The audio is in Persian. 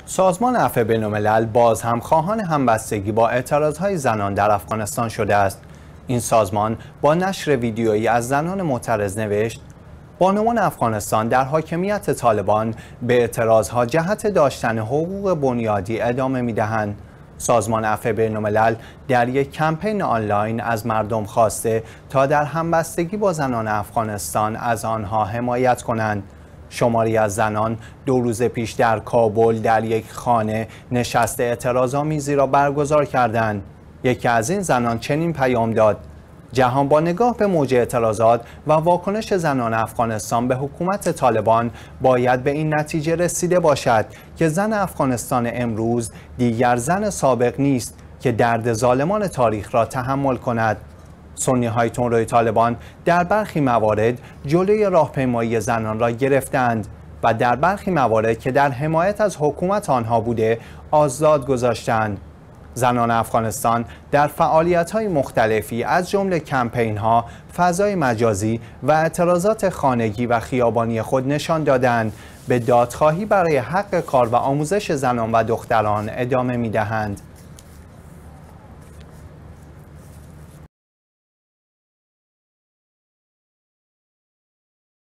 سازمان عفو بین‌الملل باز هم خواهان همبستگی با اعتراضهای زنان در افغانستان شده است. این سازمان با نشر ویدیویی از زنان معترض نوشت: بانوان افغانستان در حاکمیت طالبان به اعتراضها جهت داشتن حقوق بنیادی ادامه می‌دهند. سازمان عفو بین‌الملل در یک کمپین آنلاین از مردم خواسته تا در همبستگی با زنان افغانستان از آنها حمایت کنند. شماری از زنان 2 روز پیش در کابل در یک خانه نشست اعتراض‌آمیزی را برگزار کردند. یکی از این زنان چنین پیام داد: جهان با نگاه به موج اعتراضات و واکنش زنان افغانستان به حکومت طالبان باید به این نتیجه رسیده باشد که زن افغانستان امروز دیگر زن سابق نیست که درد ظالمان تاریخ را تحمل کند. سنی‌های تندروی طالبان در برخی موارد جلوی راهپیمایی زنان را گرفتند و در برخی موارد که در حمایت از حکومت آنها بوده آزاد گذاشتند. زنان افغانستان در فعالیت‌های مختلفی از جمله کمپین‌ها، فضای مجازی و اعتراضات خانگی و خیابانی خود نشان دادند به دادخواهی برای حق کار و آموزش زنان و دختران ادامه می‌دهند.